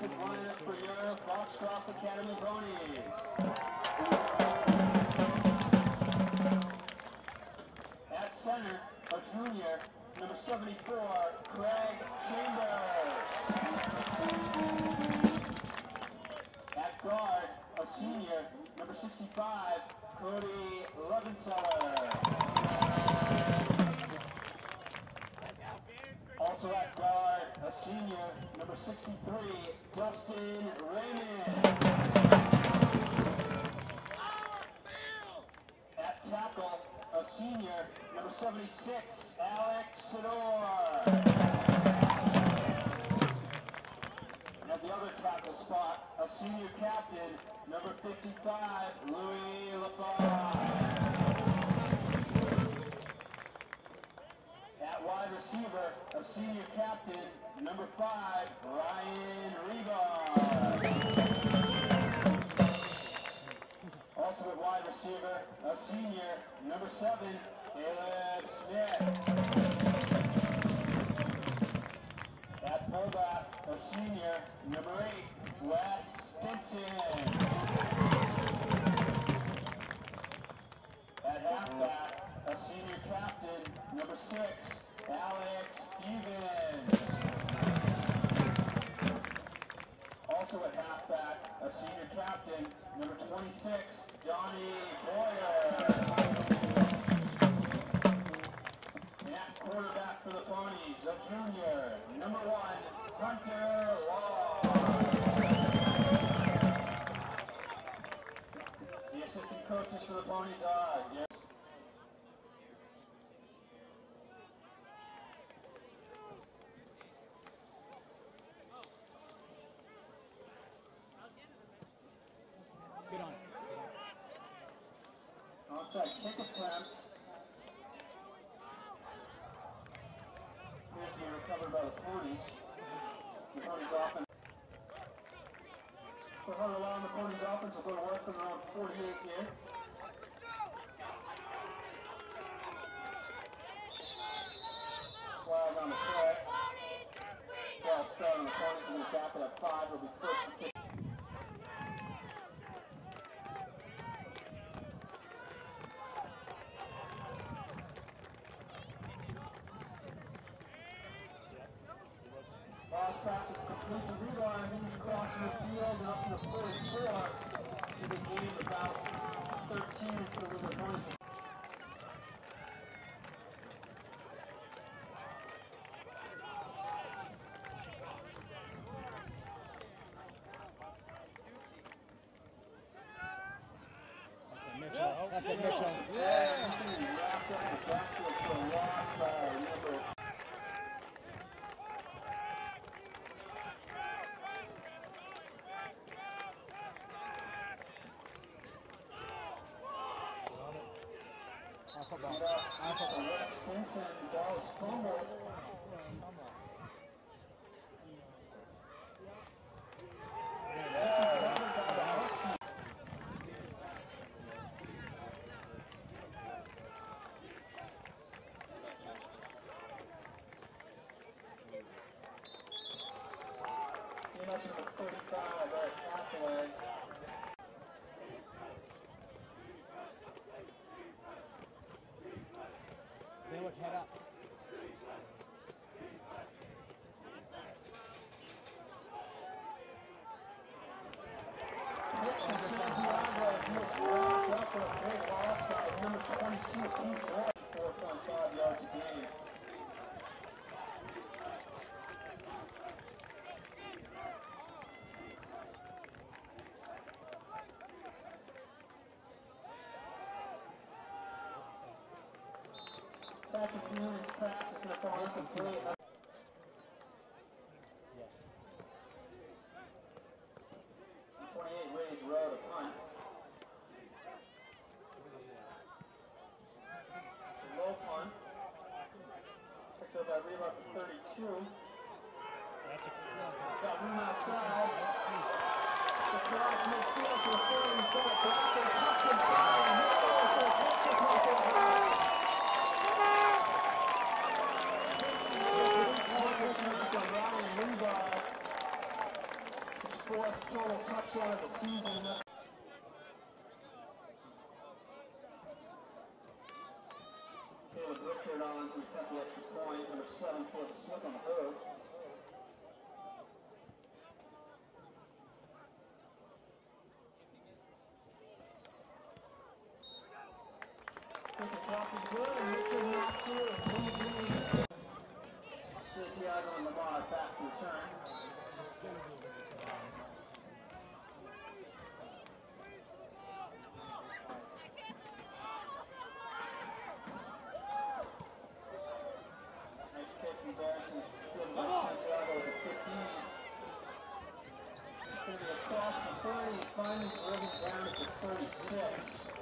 classic lineup for your Foxcroft Academy ponies. At center, a junior, number 74, Craig Chambers. At guard, a senior, number 65, Cody Levenseller. Also at guard, a senior, number 63, Dustin Raymond. At tackle, a senior, number 76, Alex Sidor. At the other tackle spot, a senior captain, number 55, Louis Lafayette. At wide receiver, a senior captain, number 5, Ryan Reba. Also at wide receiver, a senior, number 7, Caleb Smith. At fullback, a senior, number 8, Wes Stinson. At halfback, a senior captain, number 6, Alex Stevens. Also at halfback, a senior captain, number 26, Johnny Boyer. And at quarterback for the Ponies, a junior, number 1, Hunter Law. The assistant coaches for the Ponies are, Get on it. onside kick attempt. Here's being recovered by the Ponies. The Ponies offense. So Hunter Law and the Ponies offense will go to work from around 48 here. Wild on the play. Ball start on the Ponies in the back of that 5 will be first and 15. Pass pass is complete to Rebar, moves across midfield and up to the 44. In the game about 13 is the winner Ponies. That's it, Mitchell. Yeah, wrapped up the backfield for a loss by number. Wes Stinson, ball is fumbled. Number 35, Eric Hathaway. They look head up. Number 22, Keith Ward, 4.5 yards a game. Patrick Newman's pass is going to fall incomplete. Yes. 28 Ray's Road, a punt. Low punt. Picked up by Rebar for 32. That's a Got room outside. Across midfield to a 40-foot block and touchdown. shot of the season. Caleb Richard on to attempt the extra point, number 7 for the slip on the hook. Take a shot is good, and Richard knocks through and moves in. Santiago and Lamar back to return. Nice pick from Barrison. Good by Santiago to 15. It's going to be across the 30, finally driven down to 36.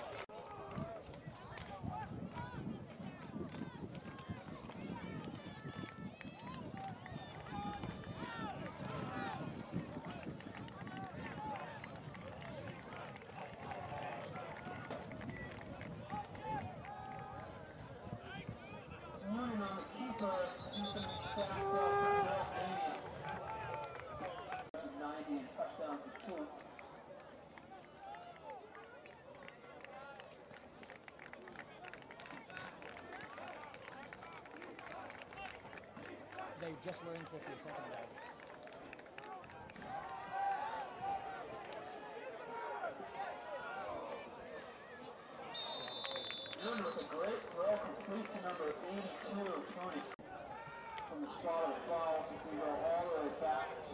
On the keeper, he's going to be stacked up for 90 and touchdown for 2. They just were in 50 a second ago. With a great throw complete to number 82, Tony, from the spot of the foul, since we go all the way back to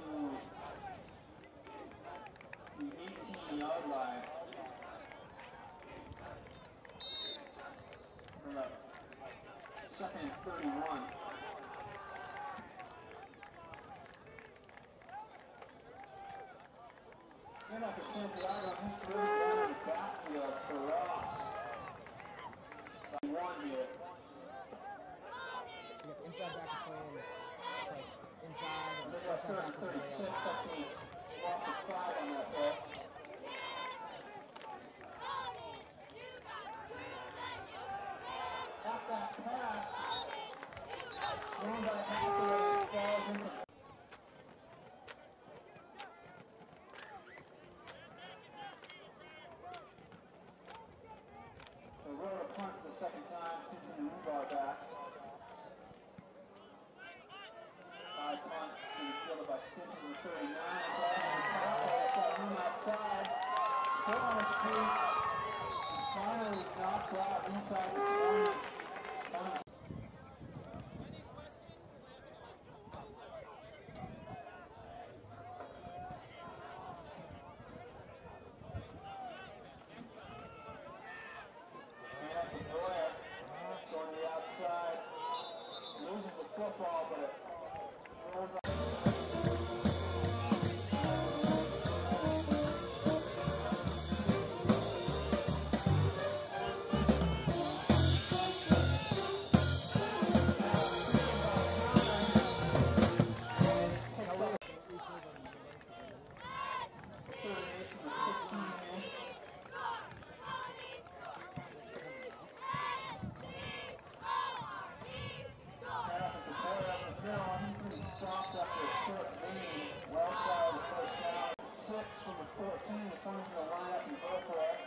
the 18-yard line. For the second and 31. And after Santiago, he's driven down in the backfield for Ross. One here. Yep, inside back is playing. It's like inside and They got outside back is 36, way up. that's the loss of 5 on that play. Got that pass. Going by Hathaway, falls into. They roll a punt for the second time, Stinson and Rubar back. High punt being fielded by Stinson with 39. It's got room outside. Foot on his feet. Finally knocked out inside the 20. Going to the outside, loses the football, but it rolls up. Stopped after a short lead, well side of the first down. 6 from the 14, the Flames going to line up and go for it.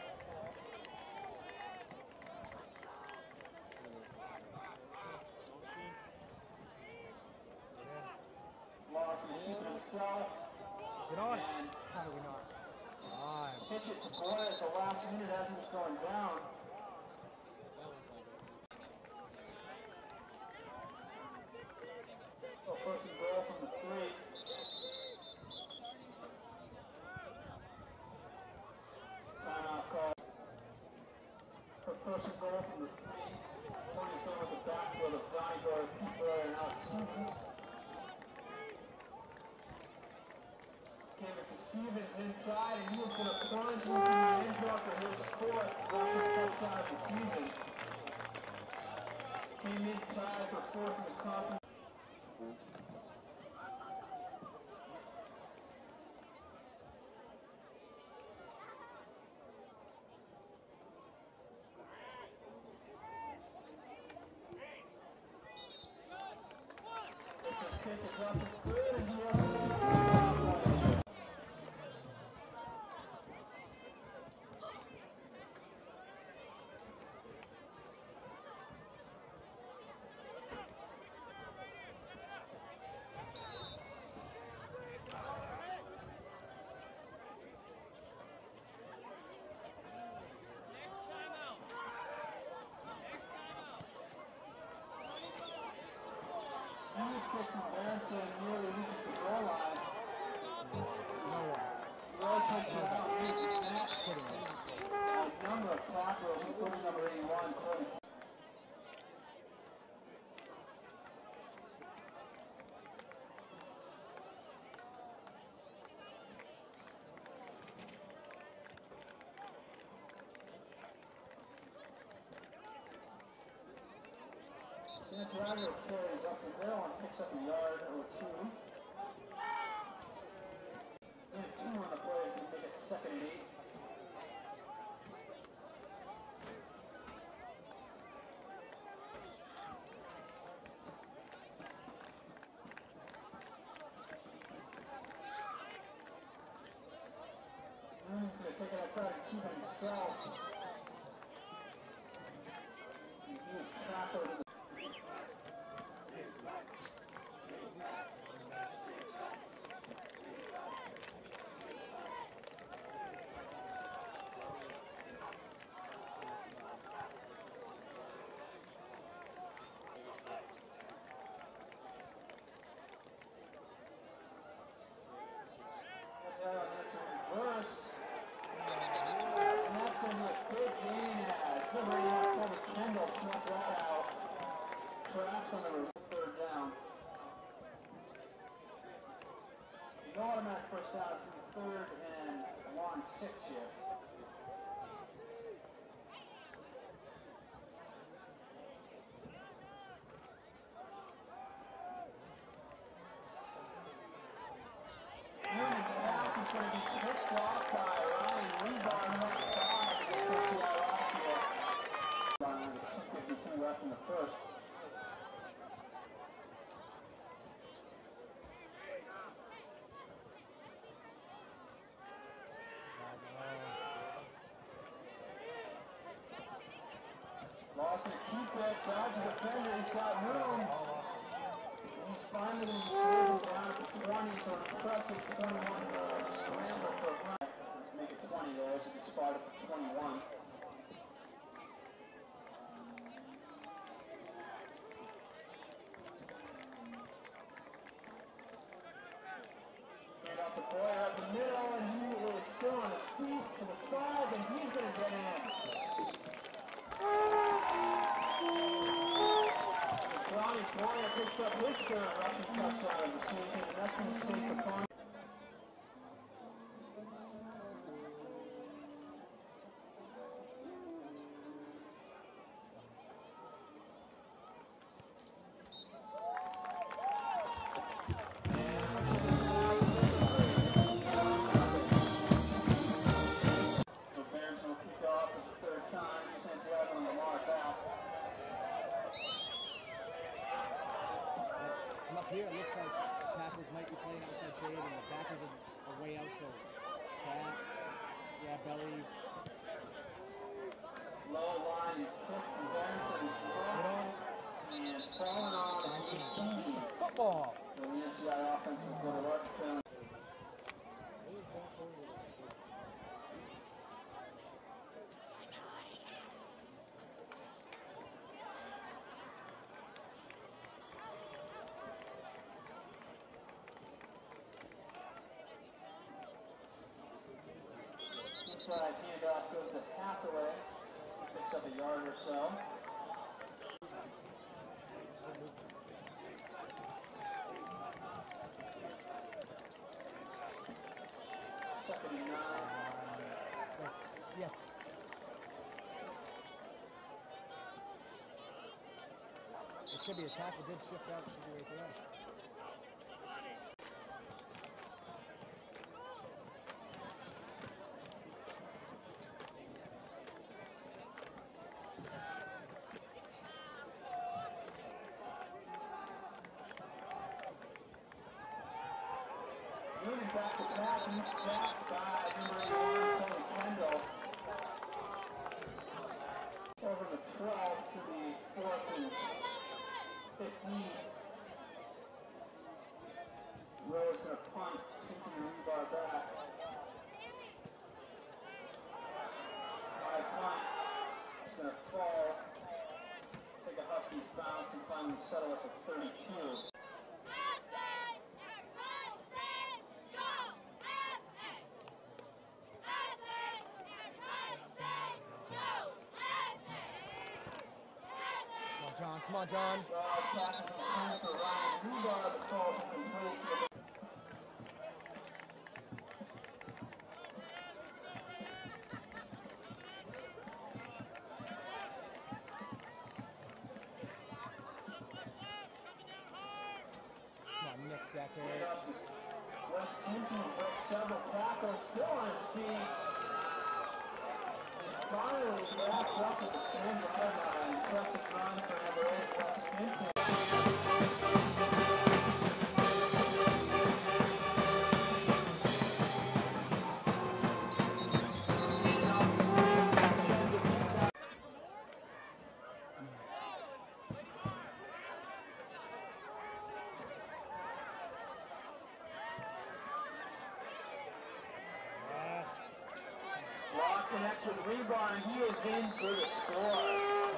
Lawson keeping himself. Get on. And How do we not? Alive. pitch it to Boyd at the last minute as he was going down. So first and goal from the 3. Timeout call. For first and goal from the 3. Tony's going with the backfield of Donnie Cooper and Alex Stevens. Came to Stevens inside, and he was going to plunge into the end zone for his 4th rushing touchdown of the season. Came inside for 4th in the conference. Kick is up, it's good, and he has Anderson nearly reaches the goal line. No way. Roy takes it out. Kidding me. A number of tackles, including number 81, Cody. Santiago carries up the middle and picks up a yard or two. And 2 on the play to make it 2nd and 8. He's going to take it outside and keep it himself. He is tackled in the that's a reverse. And that's going to be a big gain as number 81, Cody Kendall snuck that out. Trask on the 3rd down. No automatic first down. It's 3rd and long 6 here. Newman's pass is going to be picked off by Ryan Rebar next time against Seattle. 2:52 left in the first. Lawson keeps that, dodges the defender, he's got room. He's finally going to be down at the 20, so an impressive 21 scramble for a punt. Make it 20 there, so he spotted for 21. And off the boy up the middle, and he is still on his feet to the 5, and he's going to get in. Johnny Boyer picks up his 3rd rushing touchdown of the season, and that's going to stay the fun. The Bears will kick off for the 3rd time. Santiago and Lamar back. From up here, it looks like tackles might be playing outside shade, and the backers are way out, so trap, yeah, belly. Low line pick and Benson is low and falling on 18. Football. The NCI offense is going to work. Inside handoff goes to Hathaway. Picks up a yard or so. Second and 9. Yes. It should be a tackle. Did shift out. It should be right there. Moving back to pass, and he's sacked by number 81, Cody Kendall. Over the 12 to the 4th and 15. Rowe's going to punt, taking the rebar back. High punt. It's going to fall. Take a Husky bounce and finally settle at the 32. John. Come on, John. Passes intended for Ryan Rebar, the call is complete. Come on, Nick Decker. West Hinton breaks several tackles, still on his feet. Finally wrapped up at the 10-yard line. Impressive run for number 8, West Hinton. Law connects with Rebar, and he is in for the score.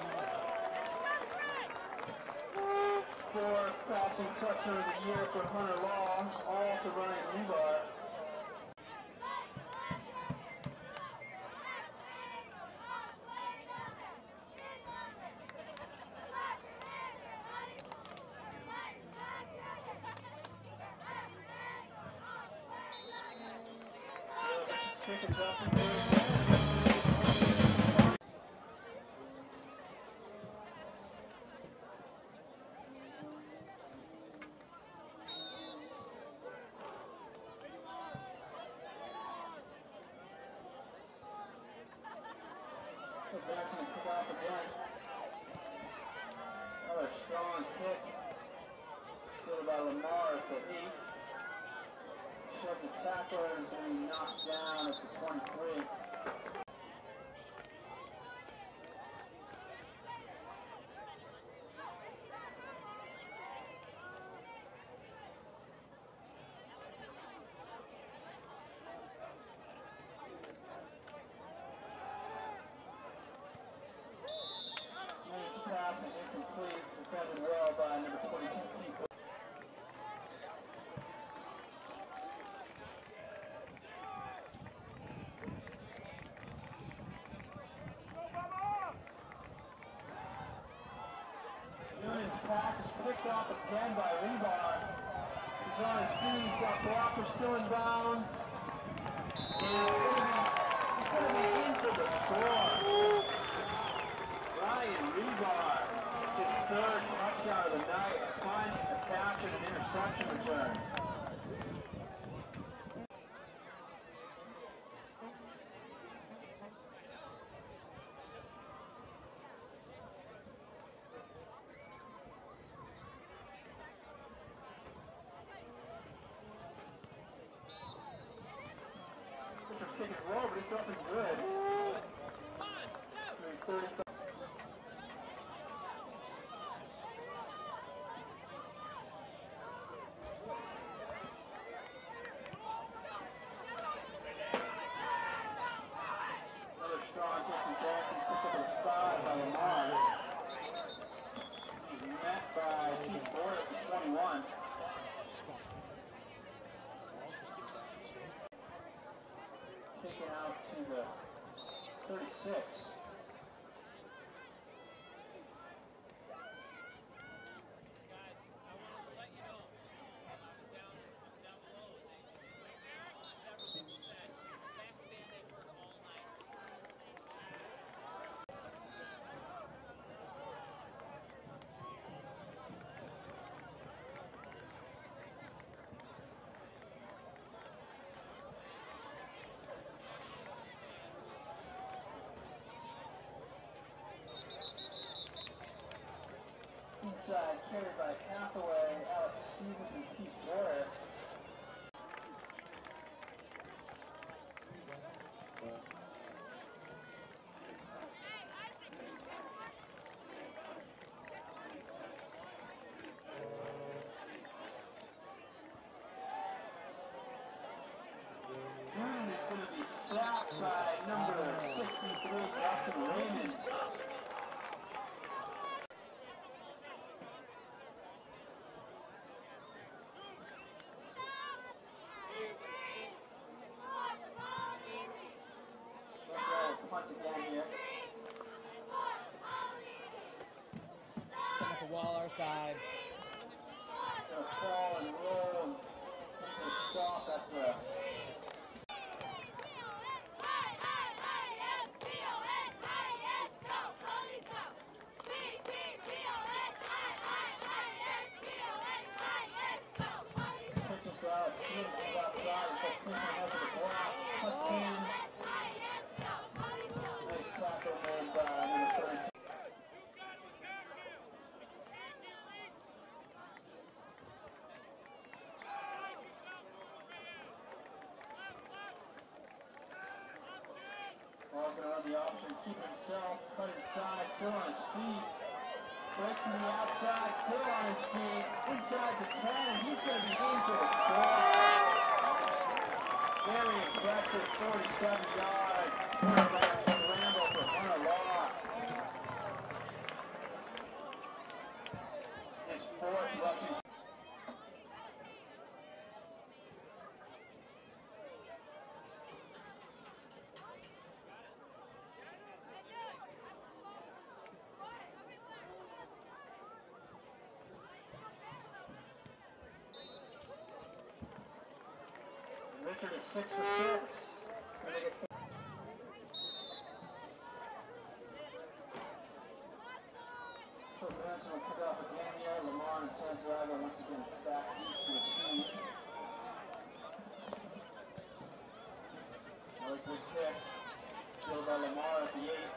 4th passing touchdown of the year for Hunter Law, all to Ryan Rebar. Pickens up and Jackson will pick off again. Another strong kick. Fielded by Lamar at the 8. Shoves the tackler and is going to be knocked down at the 23. Pass is incomplete, defended well by number 22 people. Union's pass is picked off again by Rebar. He's on his feet, he's got blockers still in bounds. And he's going to be in for the score. Ryan Rebar, his 3rd touchdown of the night, a punt, a catch, and an interception return. Pitcher's kicking low, but it's up and good. 30. Strong kick from Jackson, picked up at 5 by Lamar. He's met by Keith Ford at the 21. Taken out to the 36. Inside, carried by Hathaway, Alex Stevens, and Keith Warwick. Green is going to be sacked by number 63, Justin Raymond. Once again here. far side. Gonna fall and roll and stop at the pitches out, swings is outside, puts Stinson over the block, cuts in. Nice tackle made by number 32. Walking on the option, keep himself, cut inside, still on his feet. Breaks in the outside, still on his feet. Inside the 10, he's going to be in for the score. Very impressive, 47 yards. Quarterback scramble for Hunter Law. His fourth rushing. Richard is 6 for 6. So Benson will kick off the game here. Lamar and Santiago once again back deep to the team. Another good kick. Fielded by Lamar at the 8.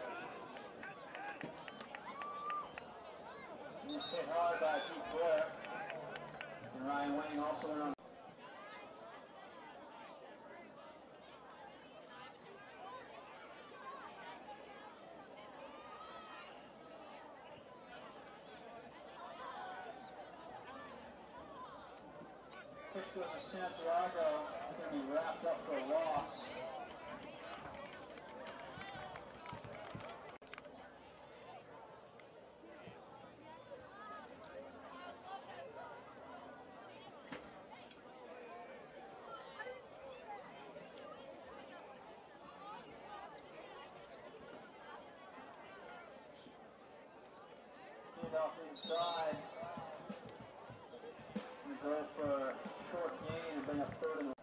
He's hit hard by Pete Blair. And Ryan Wayne also went on. Pitch goes to Santiago, going to be wrapped up for a loss. Hand off inside. Go for a short gain and bring up third and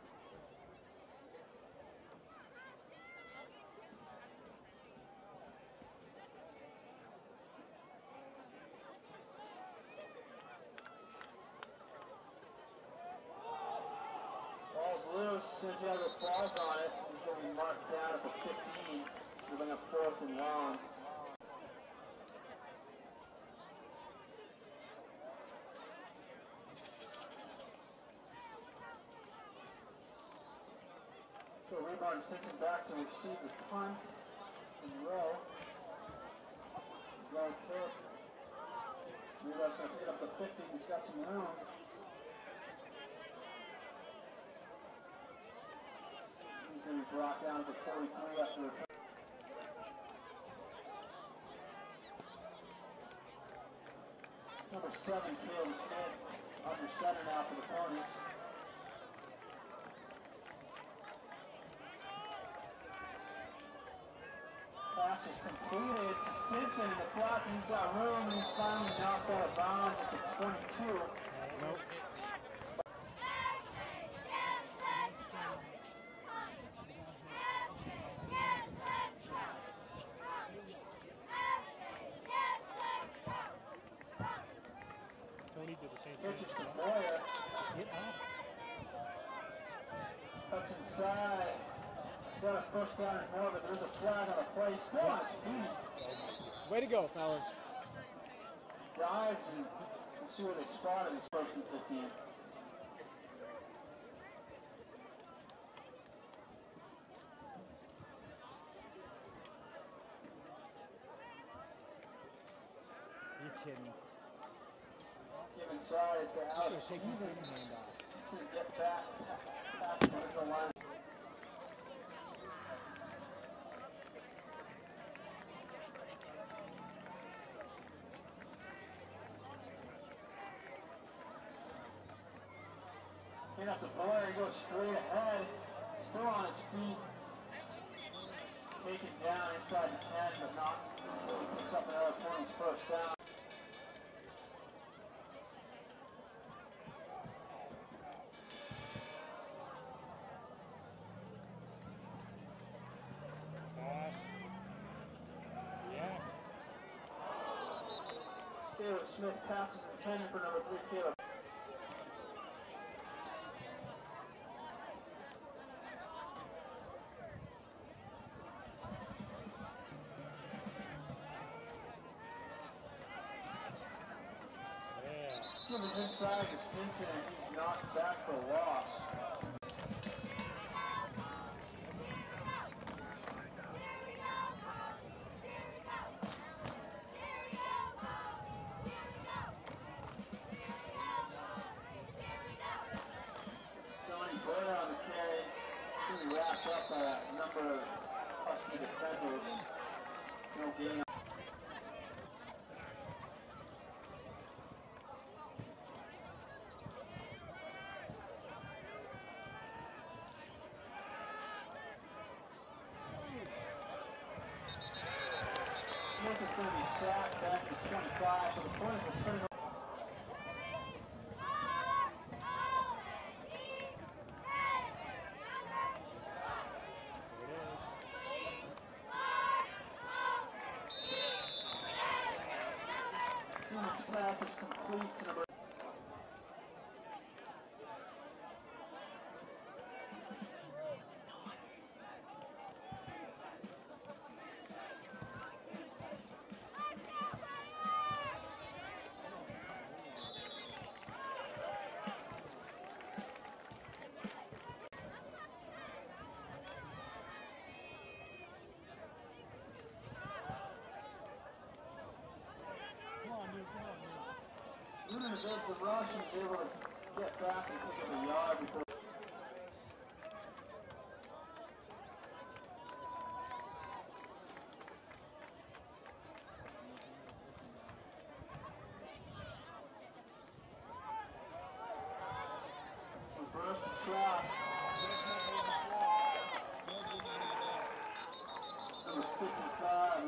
ball's loose. Santiago falls on it. He's going to be marked down at the 15 to bring up fourth and long. So rebound Stinson back to receive the punt and row. Low kick. Rebound's going to pick up the 50. He's got some room. He's going to be brought down to 43 after the return. Number 7 Caleb Smith under center now for the Ponies. Pass is completed to Stinson in the clock. He's got room and he's finally knocked out of bounds at the 22. Nope. Tony did the same thing. Pitches to Boyer. Cuts inside. He's got a first down and more, but there's a flag on the play. Still on his feet. Way to go, fellas. Dives and we'll see where they spot him. He's first and 15. You kidding? Give inside to I Alex should have taken my Stevens. hand off. He's going to get back past the original line. Clean up the Boyer, he goes straight ahead, still on his feet. Taken down inside the 10, but not until he picks up another Pony's first down. Caleb Smith passes intended for number 3, Caleb. He was inside to Stinson and he's knocked back for a loss. Johnny Blair on the carry. He wrapped up a number of Husky defenders. No gain. Smith is going to be sacked back to 25, so the point will turn it over. This pass is complete to number. Noonan against the rush and is able to get back and pick up a yard before. Reverse to Trask. Number 55.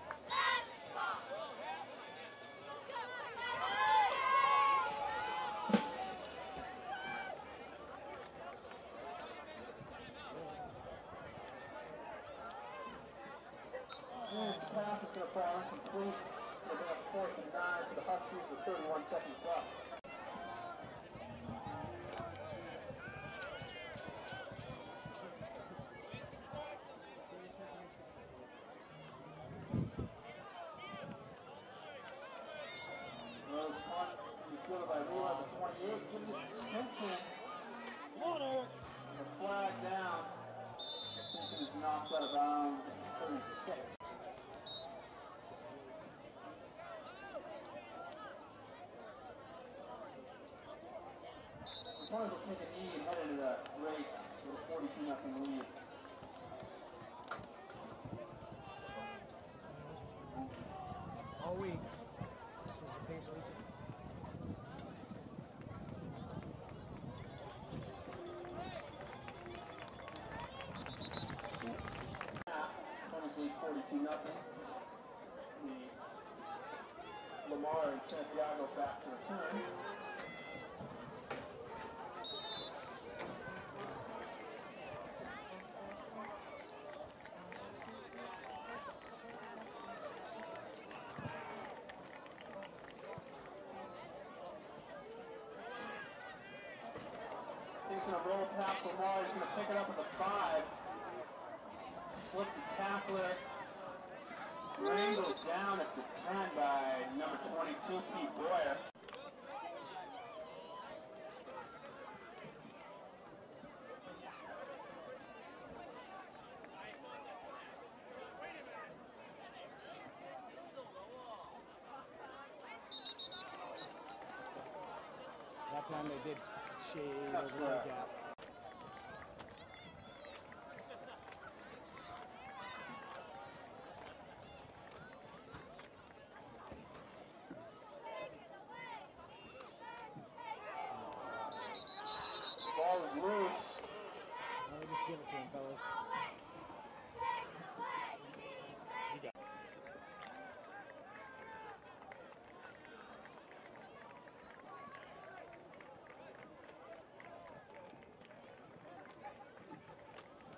His pass is going to fall incomplete. They're going to 4th and 9 for the Huskies with 31 seconds left. Rose punt is fielded by Wheeler at the 28. Gives it to Stinson. The flag down. Stinson is knocked out of bounds at 36. The opponent will take a knee and head into the break with a 42-0 lead. All week. This was the pace week. Tennessee 42-0. The Lamar and Santiago back to return. He's going to roll past Lamar. He's going to pick it up at the 5. Flips the tackler. Wrangled down at the 10 by number 22, Pete Boyer. That time they did shade over to the gap. Ball is loose. Let me just give it to him, fellas. You got it.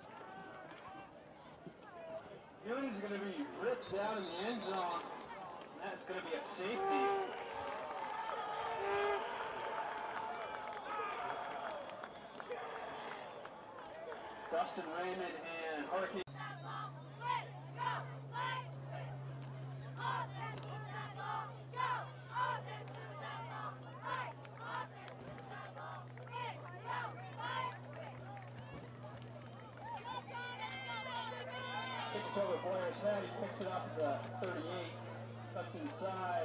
Noonan's going to be ripped down in the end zone. That's going to be a safety. Dustin Raymond and Hurricane. Kicks over Boyer's head. He picks it up at the 38. Cuts inside.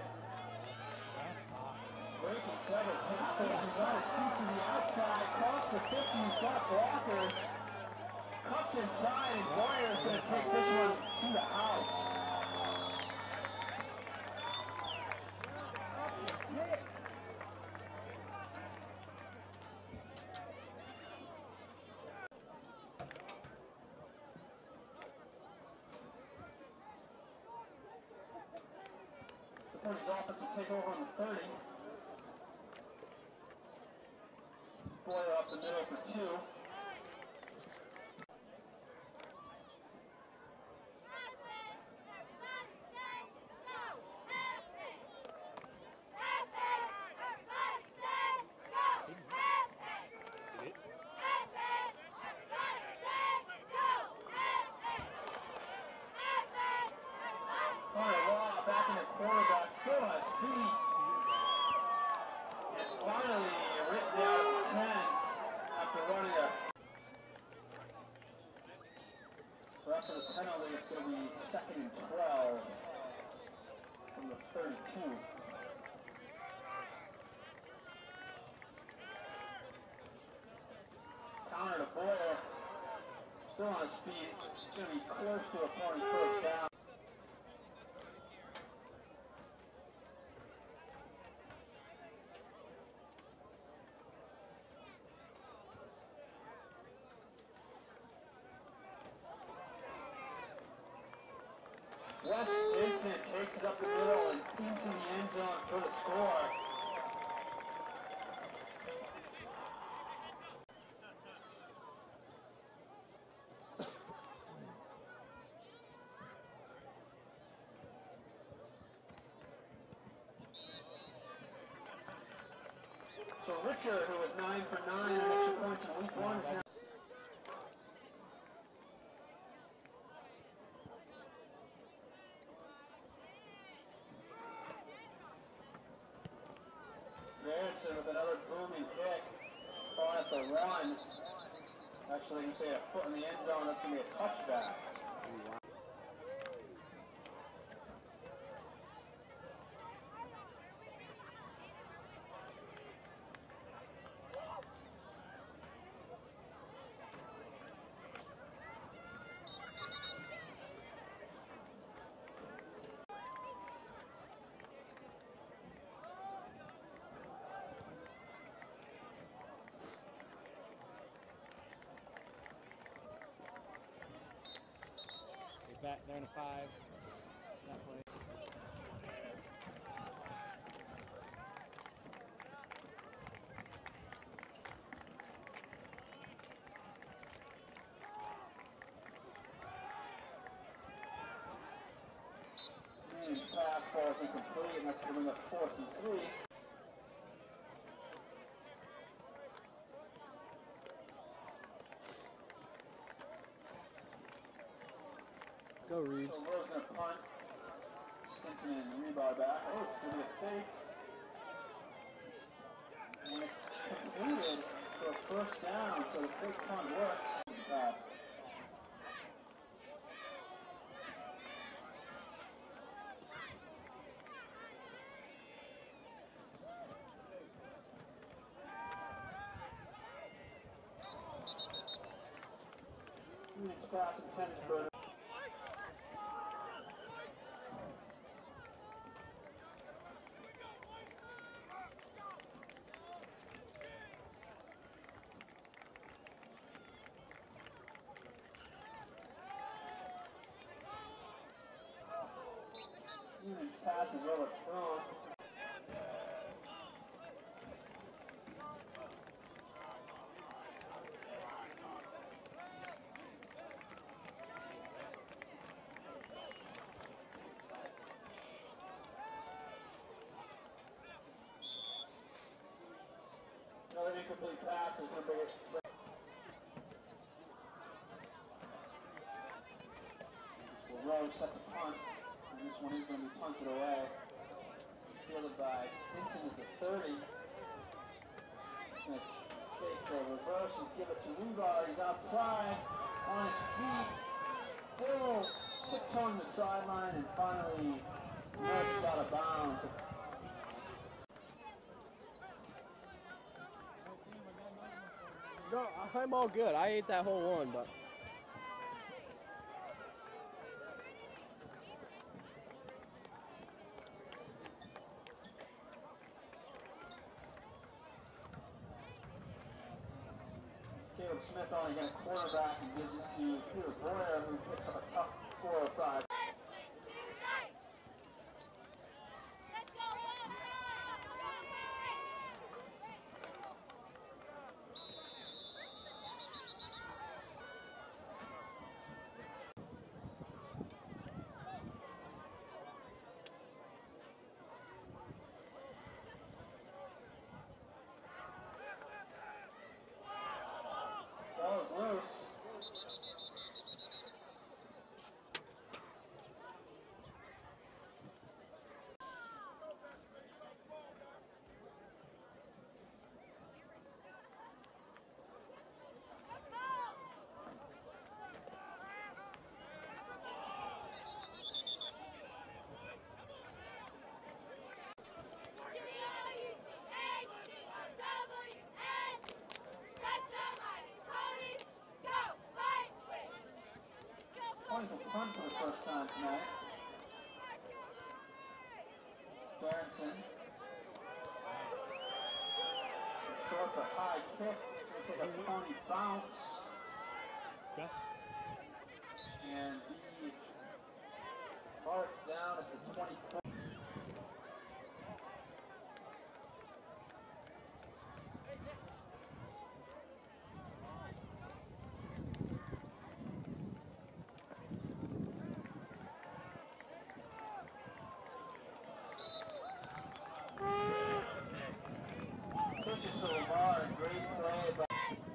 Breaking several tackles. He's on his feet to the outside. Cross the 50. He's got blockers. Cuts inside, and Boyer's going to take this one to the house. The Purdy's offense will take over on the 30. Boyer up the middle for 2. Back in the quarterback, still has feet. And finally written down 10 after running a. So after the penalty, it's going to be 2nd and 12 from the 32. Counter to Boyer. Still on his feet. It's going to be close to a point first down. West Vincent takes it up the middle and into the end zone for the score. So Richard, who was 9 for 9 in extra points in week 1, is now. Jansen with another booming kick. Caught at the 1. Actually, you can say a foot in the end zone, that's going to be a touchback. Back there in a 5. That play. His pass ball is incomplete, and that's coming up 4th and 3. Go Reeves. So Rowe's going to punt. Stinson and Rebar back. Oh, it's going to be a fake. And it's completed for a first down, so the fake punt works. Pass. It's pass intended for. His pass is overthrown. incomplete passes. Rose set the punt, and this one is going to be punted away. Fielded by Stinson at the 30. Going to take the reverse and give it to Rebar. He's outside on his feet, still tiptoeing the sideline, and finally nudged out of bounds. No, I'm all good. I ate that whole one, but. Caleb Smith only got a quarterback and gives it to Peter Boyer, who picks up a tough 4 or 5. Ball is loose. Going to punt for the first time tonight. Berenson. Short for high kick. It's going to take a pony bounce Gus? and be marked down at the 24. Pitches to Lamar, great play by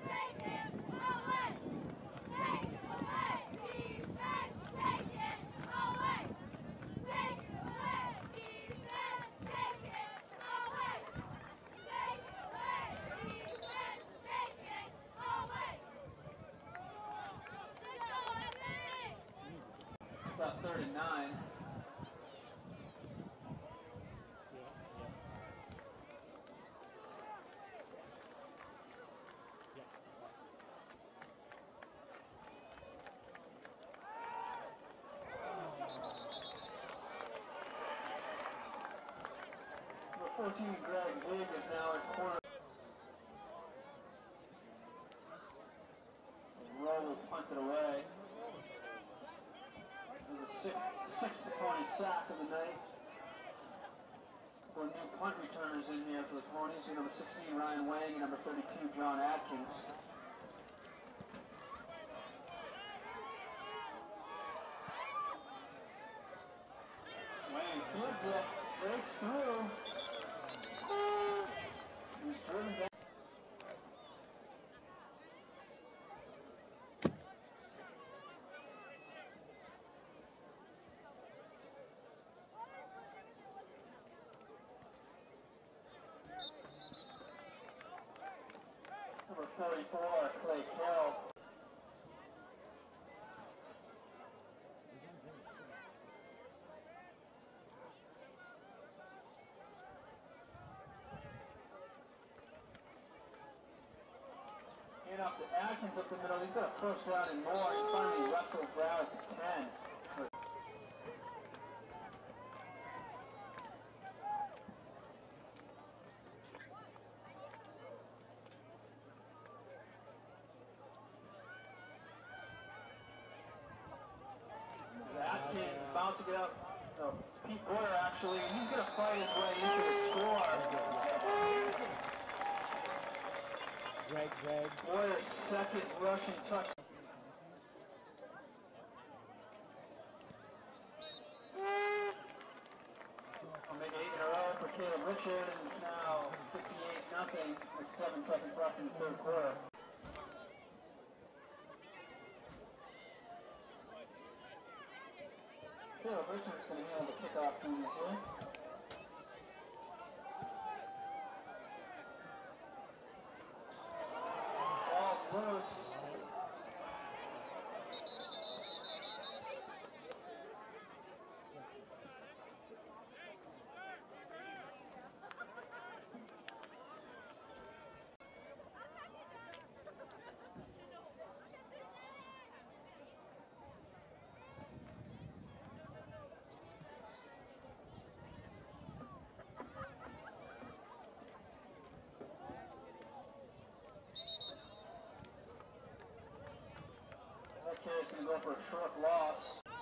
about 39. Number 14, Greg Wig is now at corner. Roll is punted away. There's a sixth pony sack of the night. For new punt returners in here for the Ponies. Number 16, Ryan Wang, and number 32, John Atkins. Wang fields it, breaks through. He's driven down. Number 44, Clay Carroll. Hand off to Atkins up the middle. He's got a first down and more. He finally wrestled down at the 10. Atkins about to get up. No, Pete Boyer actually, he's going to fight his way into the score. Greg. Boyer's second rushing touchdown. I'll make 8 in a row for Caleb Richard, and it's now 58-9. with 7 seconds left in the third quarter. Caleb Richards going to handle the kickoff previously. Ball's loose. Okay, it's going to go for a short loss.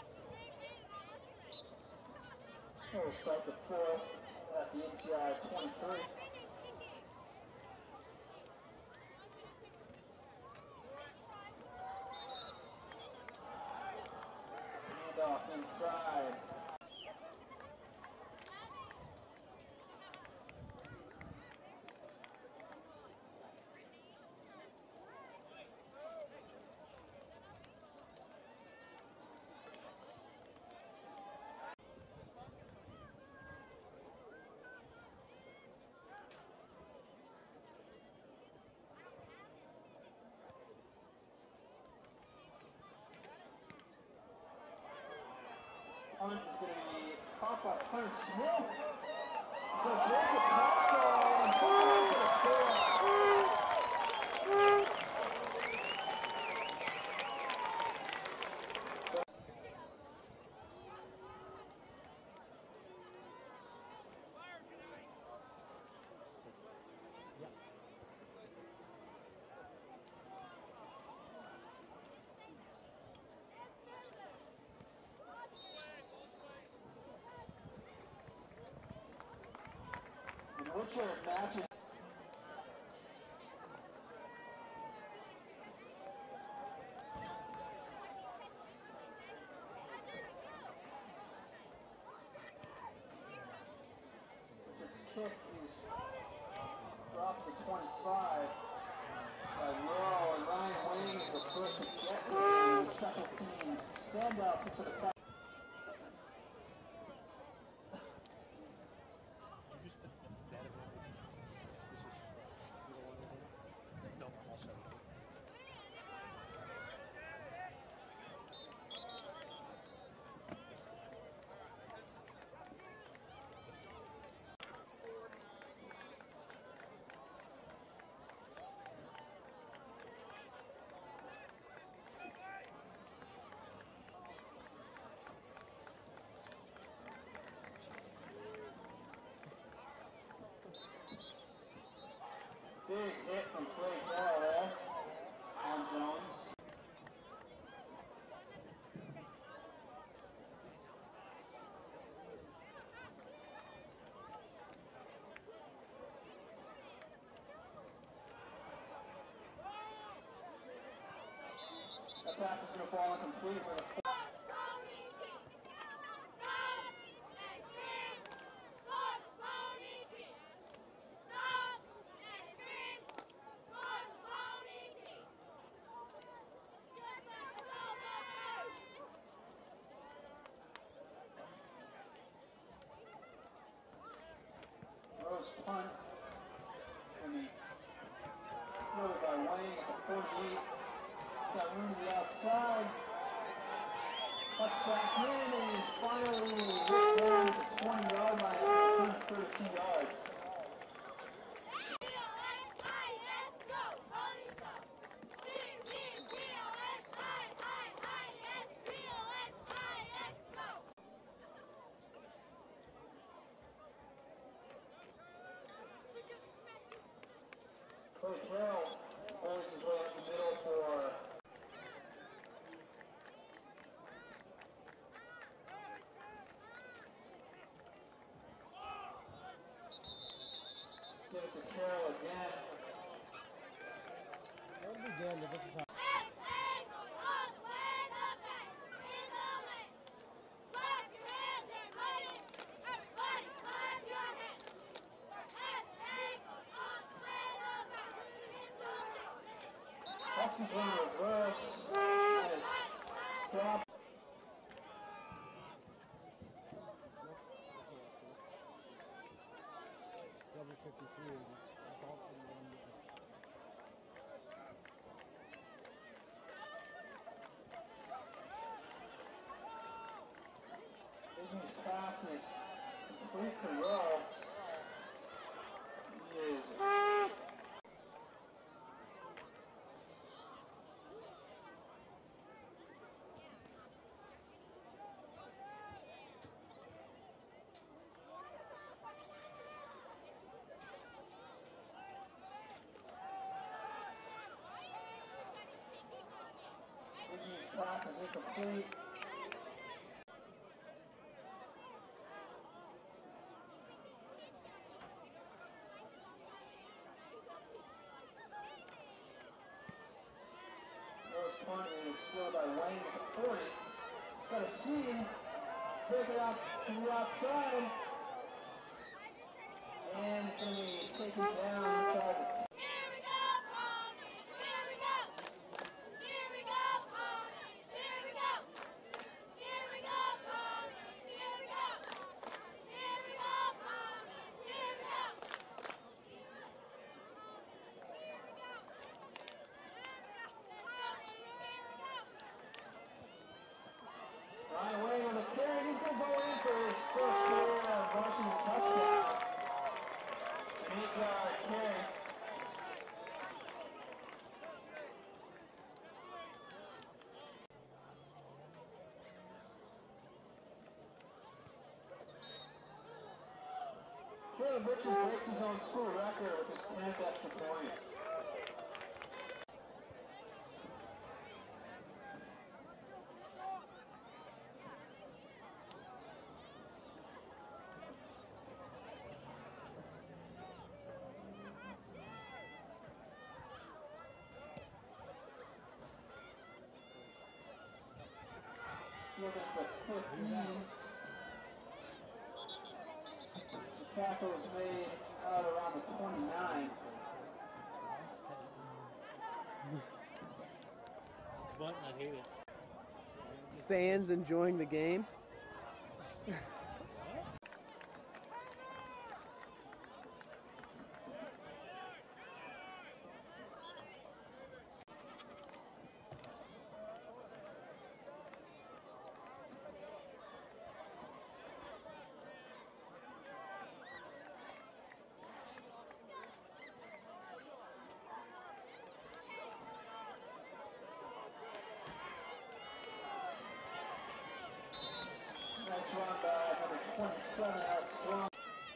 We'll start the fourth at the NCI 23. Handoff inside. Punt is going to be caught by Hunter Smith. So break the tackle and punt to score. Richard matches. His kick is dropped to 25. Rowe and Ryan Wayne is the first to get this special teams. Standout picks up a touch. Big hit from Clay Carroll there on Jones. That pass is going to fall incomplete with a punt and the throw by Wayne at the 48. Got room to the outside. Cuts back in and is finally ripped down at the 20-yard line after 32 yards. Clay Carroll holds his way up the middle for give it to Carroll again. That'll be good if this is how. He's on reverse. That is dropped. Double 53 is about to run. His pass is complete to Rowe. He is. His pass is incomplete. Rose punt is scored by Wayne at the 40. He's got a seam. Take it out to the outside. And it's going to be taken down inside the Here we go, ponies! Here we go! Here we go, ponies! Here we go! Here we go, ponies! Here we go! Here we go, ponies! Here we go! Ryan Wayne on the carry. He's going to go in for his first career rushing touchdown. 8-yard carry. Caleb Richards breaks his own school record with his 10th extra point. Looking for 15. The tackle was made out around the 29. But I hate it. Fans enjoying the game. Nice run by number 27 out strong.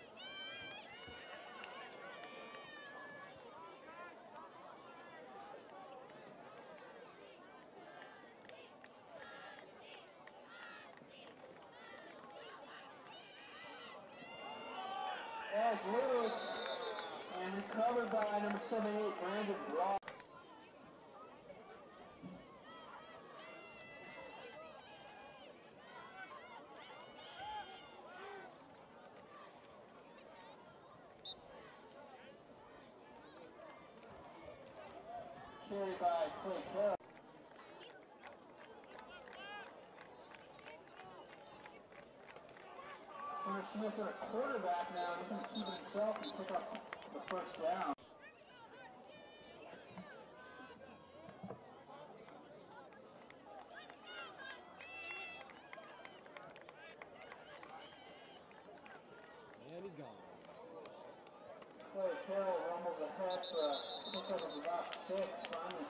As Lewis and recovered by number 78 Brandon Brock. Carried by Clay Carroll. Hunter Smith at a quarterback now. He's going to keep it himself and pick up the first down. And he's gone. Clay Carroll rumbles ahead for a pickup of about 6. Finally.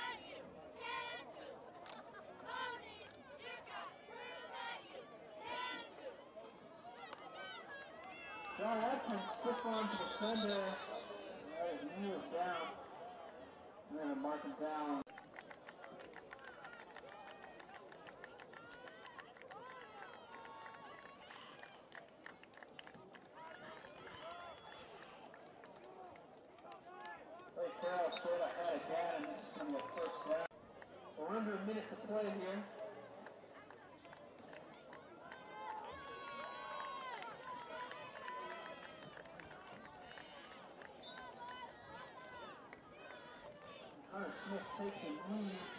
John Atkins stiff arm to the defender. His knee was down. We're going to mark him down. Clay Carroll straight ahead again. This is going to be a first down. We're under a minute to play here. Hunter Smith takes a knee.